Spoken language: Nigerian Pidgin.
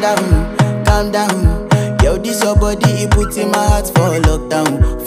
calm down. Yo, this your body, it puts in my heart for lockdown,